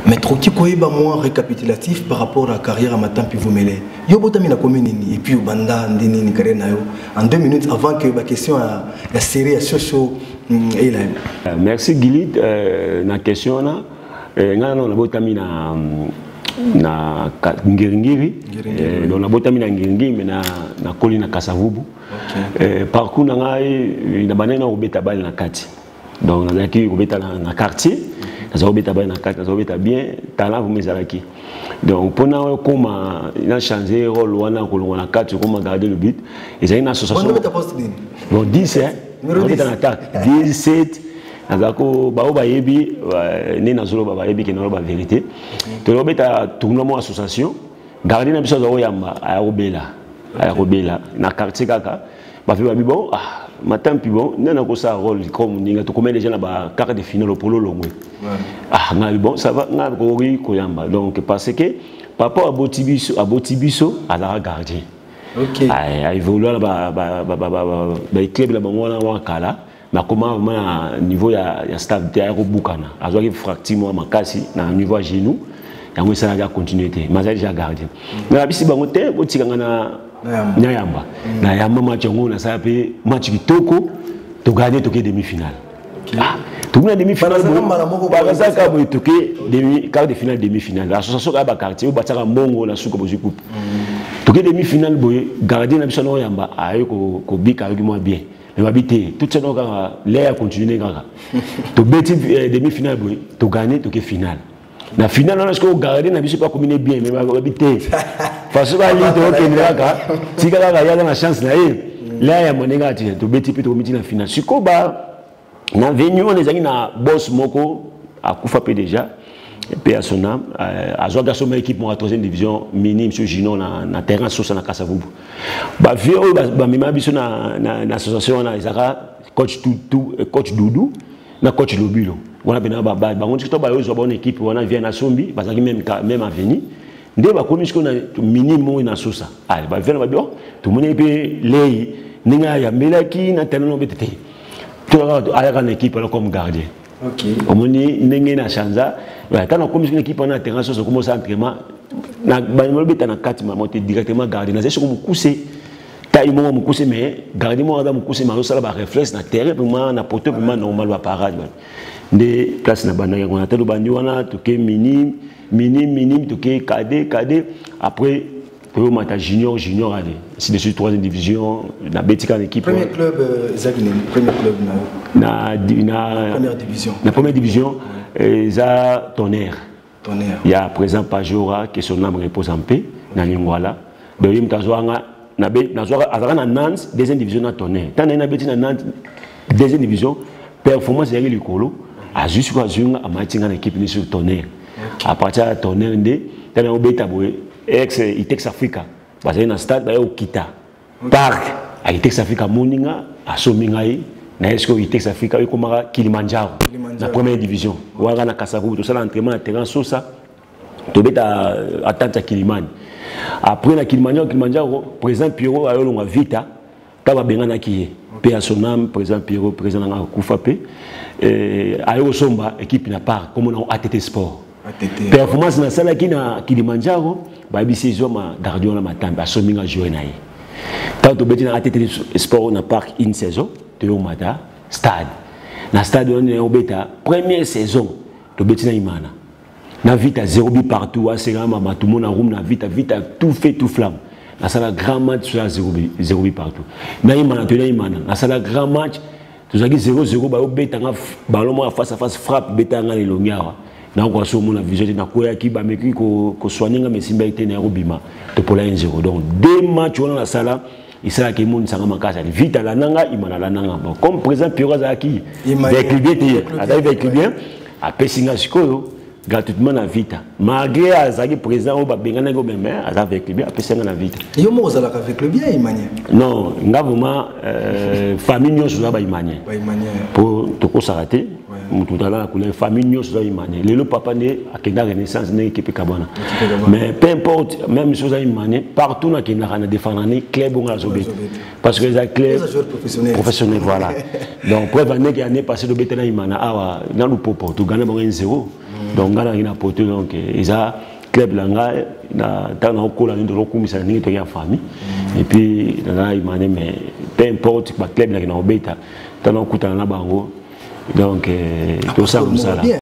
Mais trop qui koyeba moi récapitulatif par rapport à la carrière à Matampi Vomele. Yo botami na commune et puis au banda ndini ni carrière na yo en 2 minutes avant que la question à la série à Soso et là. Merci Gilid na question na ngana na botami na Ngiringiri donc na botami na Ngiringiri mais na koli na Kasavubu. Parcours na ngai na banana obeta bal na kati. Donc na ki obeta na quartier. Bien talent vous mes donc pendant comment il a changé rôle on a 4 comment garder le but et c'est une association bon 10 hein numéro 10 en attaque 17 azako ba obayebi ne nazolo ba yebi ke na ba vérité to lobeta tournement association garder na biso zo yamba a robela na quartier kaka ba fait ba bon ah Matin puis bon, nous avons un rôle comme nous avons combien de gens dans carte de finale pour le long. Ah, bon, ça va, nous avons Koyamba. Donc parce que papa a Botibiso à la gardien. OK. Ah, il évolue là le club là on a kala, mais comment vraiment niveau ya staff de Bukana. A zo fracture moi makasi na niveau genou. Yango ça a continuité. Mais déjà gardien. Mais bisi bangote botikanga na Nyayamba. Nyayamba match on a sapé match kitoko to gagner to demi-finale. Ah, to gagner demi-finale. Par ça ka bo to quart de finale demi-finale. L'association ka ba quartier bataka mbongo na suko bozi coupe. To demi-finale boy gardien na biso na Nyayamba ayo ko bika argument bien. Mais babité tout ça donc l'air continuer kaka. To beti demi-finale boy to gagner to finale. La finale, on a ce qu'on garde, on a vu pas combiné bien, mais on va habiter. Parce que si quelqu'un a la chance, là, il y a mon négatif, tu bêtis plutôt au la finale. Si on a venu, on est allé à Boss Moko, à Koufapé déjà, et puis à son âme, à Zoga son équipe pour la 3e division, minime sur Gino, na terrain sur la Kasavubu. Bah, vieux, même abisso na l'association, on a coach Doudou, na coach Lobilo. On a bien on dit que bonne équipe on a vient na Sombi parce que même à venir ndé ba komi ko na minimum na sosa ah ba vient ba bio tout monde peut lei ninga ya melaki na tellement betete to ala une équipe comme gardien. OK. On moni ndenge na chanza ba kana komi une équipe na terrain sosa comme entraînement na ba mo beta na 4 monter directement gardien na c'est comme couser taille mo mo couser mais gardien mo da mo couser ma sala ba réflexe na terrain pour moi na porter pour moi normal ba parade de classe na banda on a tellement bandi wana toke minime toke cadet après pour mata junior allez c'est de suite 3e division na betika l'équipe premier club Zagine premier club na première division za Tonnerre il y a présent Pajora que son âme repose en paix na Lingwala donc il mtazoanga na azara na Nantes 2e division na Tonnerre tant na betina Nantes 2e division performance ya likolo a juste quoi junga a matinga l'équipe ni sur Tonnerre à partir de Tonnerre ndé tana obeta boy ex Itex Africa parce que na stade ba yo kita parc a Itex Africa moninga a sominga yi na est-ce que Itex Africa ko mara Kilimanjaro na première division wanga na Kasavubu to sala entraînement na terrain sosa to beta attente à Kilimani après na Kilimanjaro président Pierrot ayo longa vita taba bengana kiye pe à son âme président Pierrot président na Koufapé ayo somba équipe na part comme on a ATT Sport performance na sala kina Kilimanjaro ba bisi zoma gardien na matambe asominga jouer na yi tant to beti na ATT Sport na parc une saison to yo mata stade na stade on est obeta première saison to beti na imana na vite à 0 but partout à Segama tout le monde en room na vite tout fait tout flamme na sala grand match sur 0 but partout na imana to na imana na sala grand match tout ça qui 0-0 ba obeta nga ballon face à face frappe beta nga lelongiawa na ko so mon vision na ko ya ki ba meki ko soigner nga mesimba ite na robima to pour la 1-0 donc 2 matchs on la sala isala ke mon sanga makasa vite la nanga imana la nanga bon comme président Pierrot Zaki avec bien avec bien a pesinga sikoyo gratuitement na vita malgré azaki président ba bengana go même avec bien a pesinga na vita yo mo zala avec le bien imanye non nga vraiment famille nyonso za ba imanye pour to ko sarate mutu tala na kule famille nyonso za imanye lelo papa ne akenda renaissance ne équipe kabana mais peu importe même chose za imanye partout na kenda na défendre ne club on a zobé parce que les clubs professionnels voilà donc preuve année qui année passée de betena imana awa na lu popo to gagner bon 1-0 donc ngana ina poto donc isa club langa na tana okola ndo lokumisa ningi to ya famille et puis na imane mais peu importe ba club la na obeta tana okutana na bango donc tout ça comme ça là